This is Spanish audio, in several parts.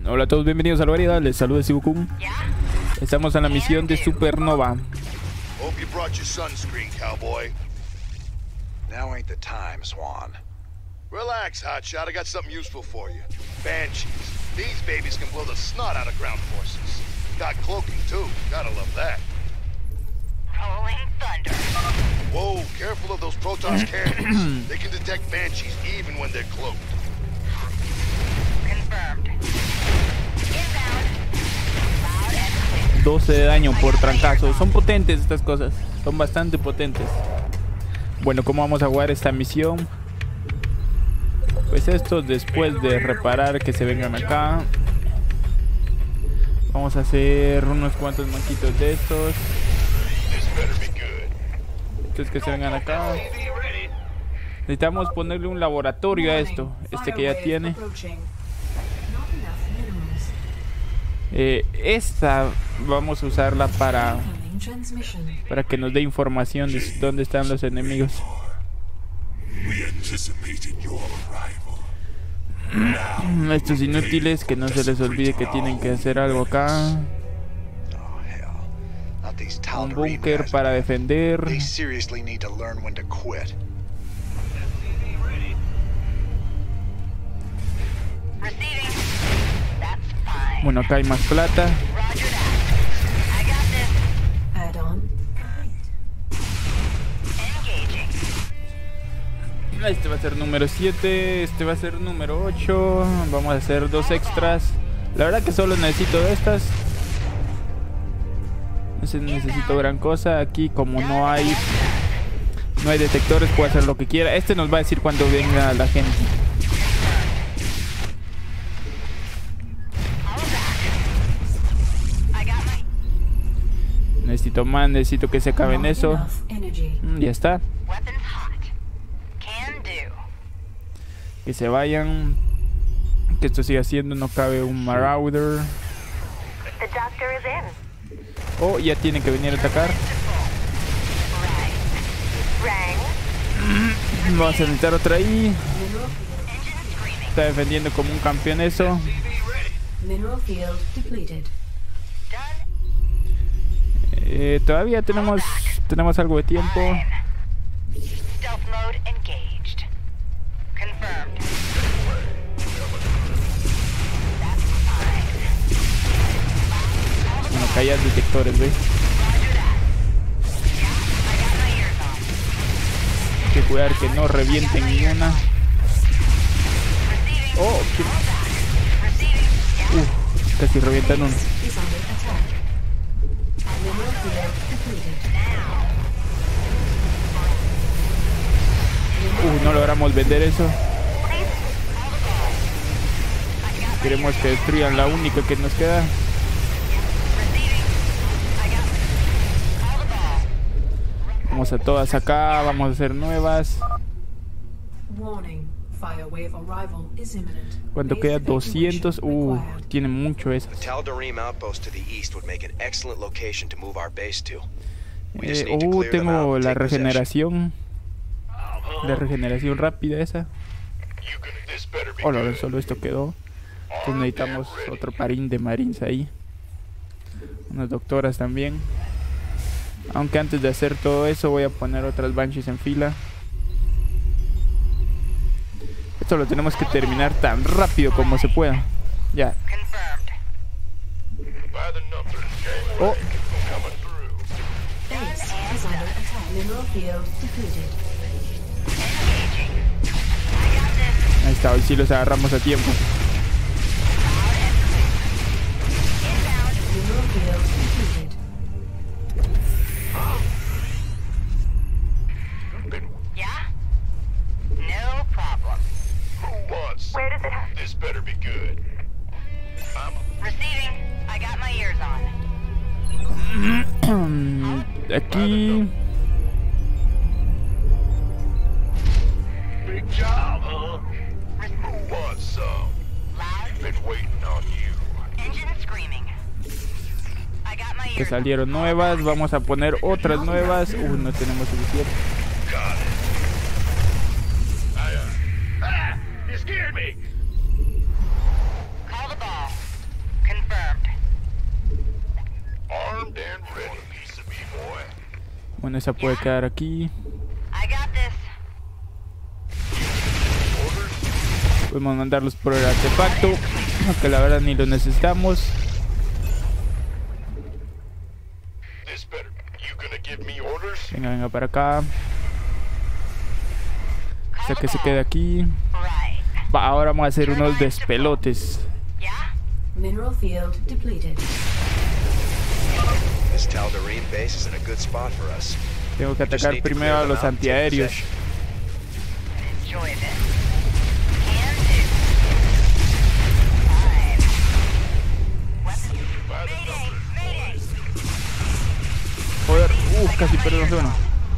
Hola a todos, bienvenidos a la variedad. Les saluda Sibu-kun. Estamos en la misión de Supernova. Hope you brought your sunscreen, cowboy. Now ain't the time, Swan. Relax, hotshot. I got something useful for you. Banshees. These babies can blow the snot out of ground forces. Got cloaking too. Gotta love that. Rolling thunder. Whoa, careful of those Protoss cannons. They can detect banshees even when they're cloaked. Confirmed. Inbound. Loud and clear. 12 de daño por trancazo. Son potentes estas cosas. Son bastante potentes. Bueno, ¿cómo vamos a jugar esta misión? Pues esto, después de reparar que se vengan acá, vamos a hacer unos cuantos manquitos de estos. Estos que se vengan acá. Necesitamos ponerle un laboratorio a esto. Este que ya tiene. Esta vamos a usarla para que nos dé información de dónde están los enemigos. Estos inútiles, que no se les olvide que tienen que hacer algo acá. Un búnker para defender. They seriously need to learn when to quit. Receiving. That's fine. Bueno, acá hay más plata. Roger that. I got this. Add-on Engaging. Este va a ser número 7. Este va a ser número 8. Vamos a hacer 2 extras. La verdad que solo necesito de estas. No sé, necesito gran cosa. Aquí como no hay detectores, puedo hacer lo que quiera. Este nos va a decir cuando venga la gente. Necesito más, necesito que se acaben not eso. enough energy. Ya está. Weapons hot. Can do. Que se vayan. Que esto siga siendo. No cabe un Marauder. The doctor is in. Oh, ya tienen que venir a atacar. Rang. Vamos a necesitar otra ahí. Engine screaming. Está defendiendo como un campeón eso. Mineral field depleted. Done. Todavía tenemos algo de tiempo. Fine. Stealth mode engaged. Confirmed. That's fine. Bueno, acá hay detectores, ¿ves? Roger that. Yeah, I got my ears on. Hay que cuidar que no revienten ninguna. Receiving. Oh, Receiving. Yeah. casi revientan uno. Is under attack. Mineral field depleted. No logramos vender eso. Queremos que destruyan la única que nos queda. Vamos a todas acá, vamos a hacer nuevas. Warning. Fire wave arrival is imminent. ¿Cuánto queda? 200. Tiene mucho eso. Tal'Darim outpost to the east would make an excellent location to move our base to. We just need to clear them out Tengo and la take possession. regeneración. La regeneración rápida esa. Hola, solo esto quedó. Entonces necesitamos otro parín de marines ahí. Unas doctoras también. Aunque antes de hacer todo eso voy a poner otras banshees en fila. Esto lo tenemos que terminar tan rápido como se pueda. Ya. Oh, Base is under attack. Mineral field depleted. ahí está, hoy sí los agarramos a tiempo. Mineral field depleted. Yeah? No problem. Who wants? Where does it hurt? This better be good. Receiving. I got my ears on. Aquí. Big job, huh? Who wants some? Loud. Been waiting on you. Engine screaming. I got my Que ears on. salieron nuevas. Vamos a poner otras nuevas. No tenemos suficiente. Got it. You scared me. Call the ball. Bueno, esa puede quedar aquí. I got this. Podemos mandarlos por el artefacto, aunque la verdad ni lo necesitamos. Venga, venga para acá. O sea que se quede aquí. Right. Va, ahora vamos a hacer unos despelotes. Yeah? Mineral field depleted. This Tal'Darim base is in a good spot for us. Tengo que atacar primero a los antiaéreos. Enjoy this. Can do. Fine. Weapons. Mayday! Mayday! Joder, casi perdemos uno. No.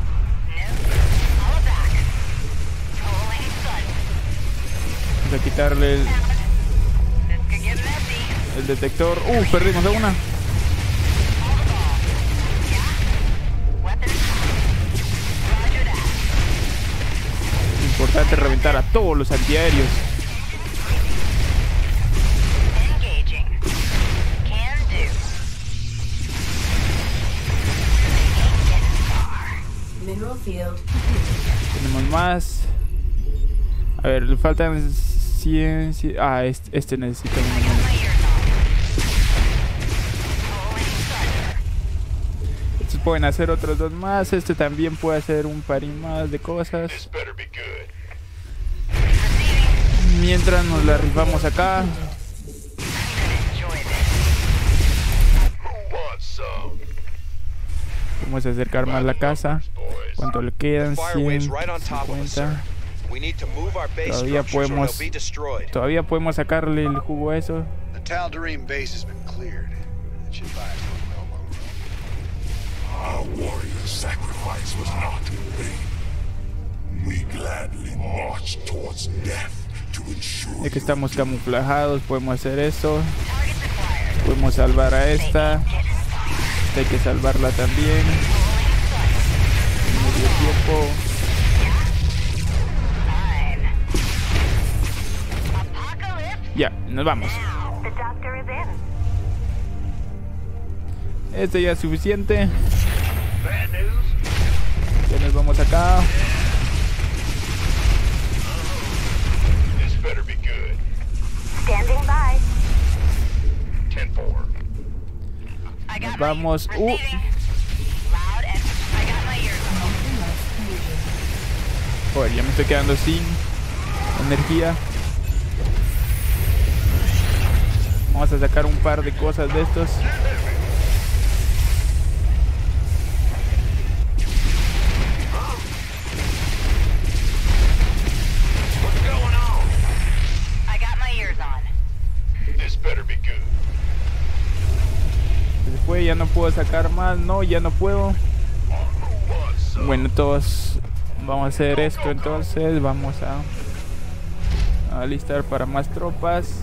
All back. Pulling sun. Vamos a quitarle This could get messy. el detector. Perdimos a una. All the ball. Yeah? Weapons. Roger that. Importante reventar a todos los antiaéreos. Engaging. Can do. Mineral field depleted. Tenemos más. A ver, le faltan 100. Este necesita I got uno. my ears on. Pulling thunder. Estos pueden hacer otros dos más. Este también puede hacer un parín más de cosas. Receiving. Mientras nos la rifamos acá. I'm gonna enjoy this. Vamos a acercar más la casa. ¿Cuánto le quedan? Firewave's right on top of us, sir. 150. We need to move our base Todavía structures or podemos- they'll be destroyed. Todavía podemos sacarle el jugo a eso. The Tal'Darim base has been cleared. That should buy us a little elbow room. Our warrior's sacrifice was not in vain. We gladly marched towards death to ensure Ya que estamos camuflajados, podemos hacer eso. Target acquired. Podemos salvar a esta. Esta hay que salvarla también. En medio tiempo. Fine. Apocalypse Ya, nos vamos. now. The doctor is in. Este ya es suficiente. Ya nos vamos acá. Standing by. I got Nos vamos. my receiving. Loud and I got my ears on. Joder, ya me estoy quedando sin energía. Vamos a sacar un par de cosas de estos. I got my ears on. Se fue, ya no puedo sacar más. No, ya no puedo. Bueno, todos vamos a hacer esto entonces. Vamos a alistar para más tropas.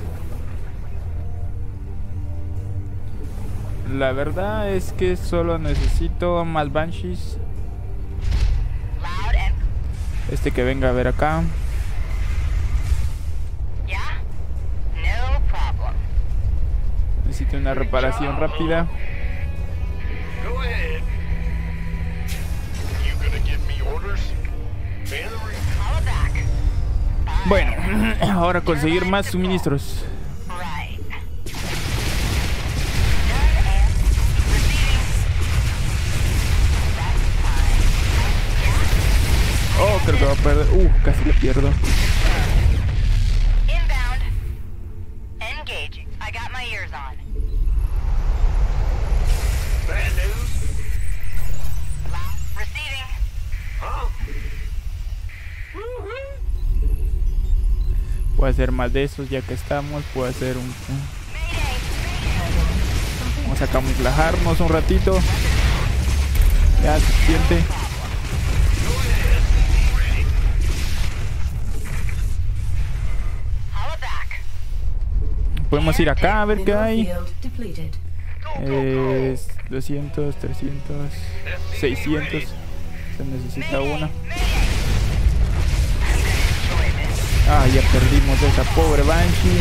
La verdad es que solo necesito más Banshees. Loud and Este que venga a ver acá. yeah. No problem. Necesito una reparación rápida. Call it back. Fine. Bueno, ahora conseguir más suministros. Right. Done and receiving. That's fine. Oh, creo que va a perder. Casi le pierdo. Inbound. Engaging. I got my ears on. Loud. Receiving. Puedo hacer más de esos ya que estamos. Puedo hacer un... Mayday. Vamos a camuflajarnos un ratito. Ya, suficiente. Call it back. Podemos ir acá a ver qué Mineral hay. field depleted. 200, 300, 600. Se necesita una. Ya perdimos a esa pobre Banshee.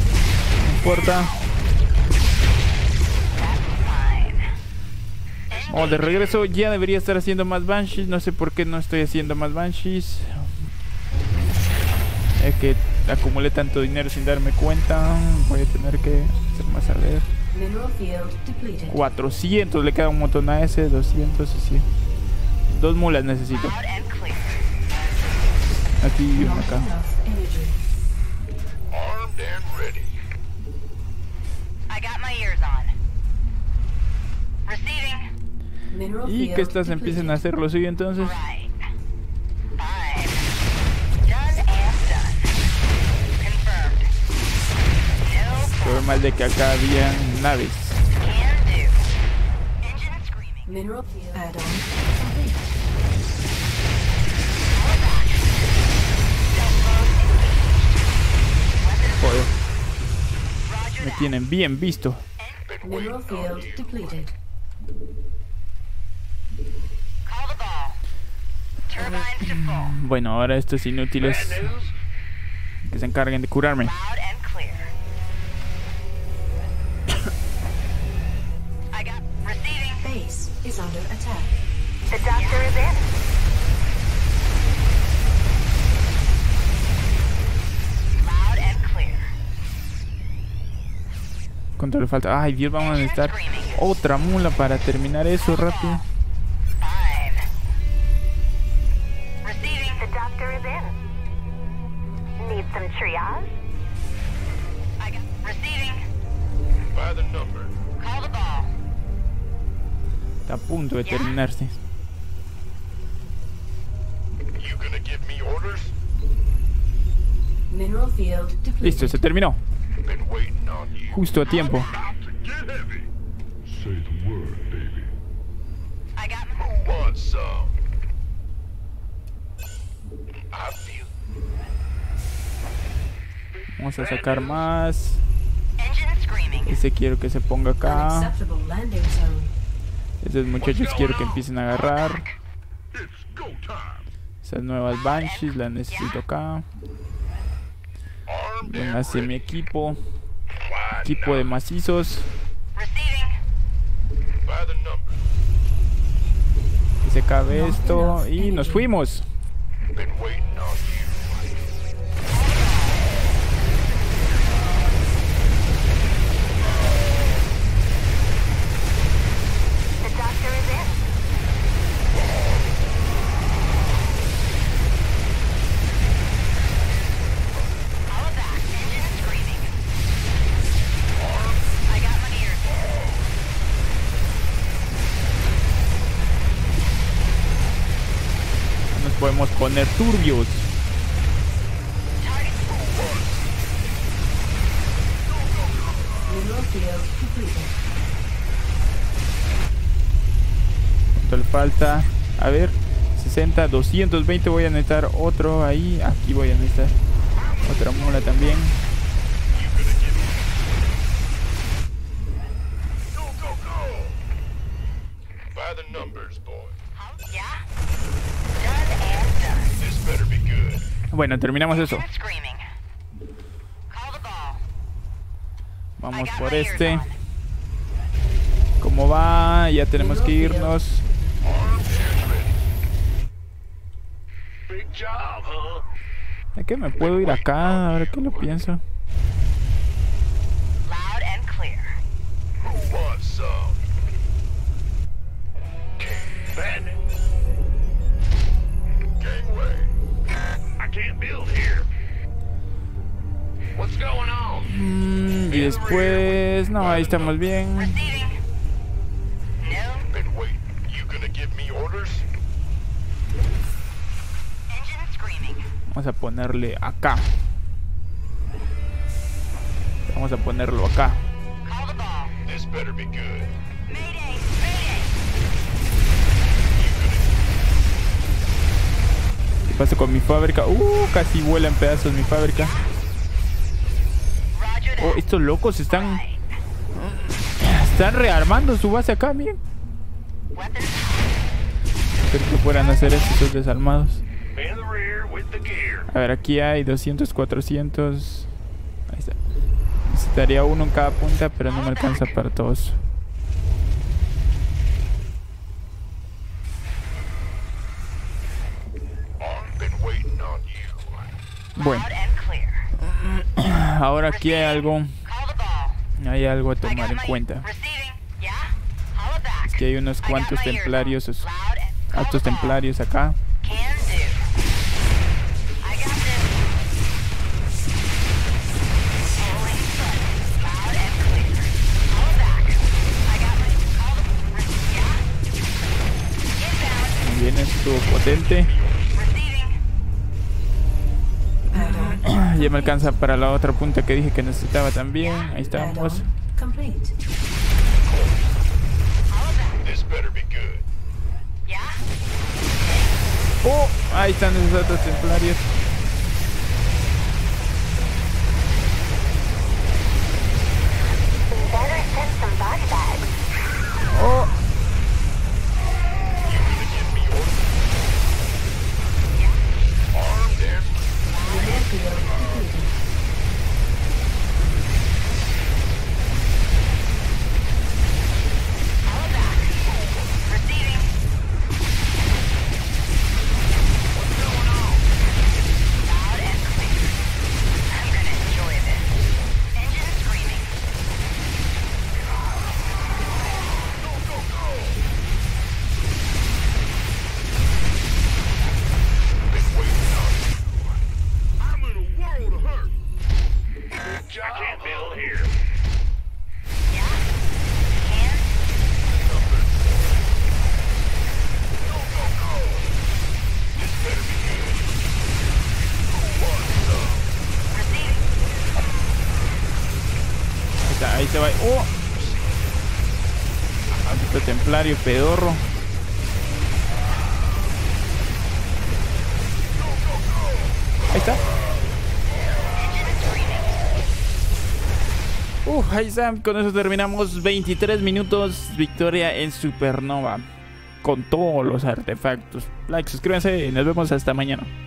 No importa. Oh, de regreso. Ya debería estar haciendo más Banshees. No sé por qué no estoy haciendo más Banshees. Es que acumulé tanto dinero sin darme cuenta. Voy a tener que hacer más, a ver. Mineral field depleted. 400, le queda un montón a ese. 200 y 100. 2 mulas necesito. Loud and clear. Aquí y una Not acá. enough energy. Armed and ready. I got my ears on. Receiving. Mineral Y field que estas depleted. empiecen a hacer lo suyo entonces. Right. Fine. Done and done. Confirmed. No Pero mal de que acá había naves. can do. Engine screaming. Mineral field add-on complete. Joder, Roger me that. tienen bien visto. Mineral field depleted. Call the ball. Turbines to full. Bueno, ahora estos inútiles que se encarguen de curarme. Loud and clear. I got receiving. Base is under attack. The doctor is in. Loud and clear. ¿Cuánto le falta? Ay, Dios, vamos a necesitar otra mula para terminar eso rápido. Fine. Receiving. The doctor is in. Need some triage? I got receiving. By the number. Call the ball. Está a punto de terminarse. You gonna give me orders? Mineral field depleted. Listo, se terminó. Been waiting on you. Justo a tiempo. About to get heavy. Say the word, baby. I got Who wants some? I feel Vamos a sacar más. engine screaming. Ese quiero que se ponga acá. Unacceptable landing zone. Esos muchachos quiero que empiecen a agarrar. it's go time. Esas nuevas Banshees las necesito acá. Armed and Véngase mi equipo. wide Equipo de macizos. Receiving. by the number. Que se acabe esto. Y nos fuimos. Been waiting on you. The doctor is in. All back. Engine screaming. I got my ears. Nos podemos poner turbios. Target. Mineral field depleted. ¿Cuánto le falta? A ver, 60, 220. Voy a necesitar otro ahí. Aquí voy a necesitar otra mula también. Go, go, go. By the numbers, boy. Yeah. Done and done. This better be good. Bueno, terminamos eso. Engine screaming. Call the ball. I Vamos got por my ears este. on. ¿Cómo va? Ya tenemos que irnos. Big job, huh? ¿De qué me puedo ir acá? A ver qué lo pienso. Loud and clear. Who wants some? Bandit. Gangway. I can't build here. What's going on? Y después... No, ahí estamos bien. Receiving. No. Been waiting. You gonna give me orders? Engine screaming. Vamos a ponerle acá. Vamos a ponerlo acá. Call the ball. This better be good. Mayday. Mayday. ¿Qué pasa con mi fábrica? Casi vuela en pedazos mi fábrica. Roger Oh, that. estos locos están Right. rearmando su base acá, miren. Weapons. Espero que puedan hacer eso estos desarmados. In the rear with the gear. A ver, aquí hay 200, 400. Ahí está. Necesitaría uno en cada punta, pero no me alcanza para todos. Ahora aquí hay algo a tomar en cuenta. Es que hay unos cuantos templarios, altos templarios acá. Bien, estuvo potente. Ya me alcanza para la otra punta que dije que necesitaba también. Ahí estamos. Complete. Oh, ahí están esos otros templarios. Better send some body bags. Oh. Ahí se va. ¡Oh! Maldito templario pedorro. Ahí está. Ahí está. Con eso terminamos. 23 minutos. Victoria en Supernova. Con todos los artefactos. Like, suscríbanse y nos vemos hasta mañana.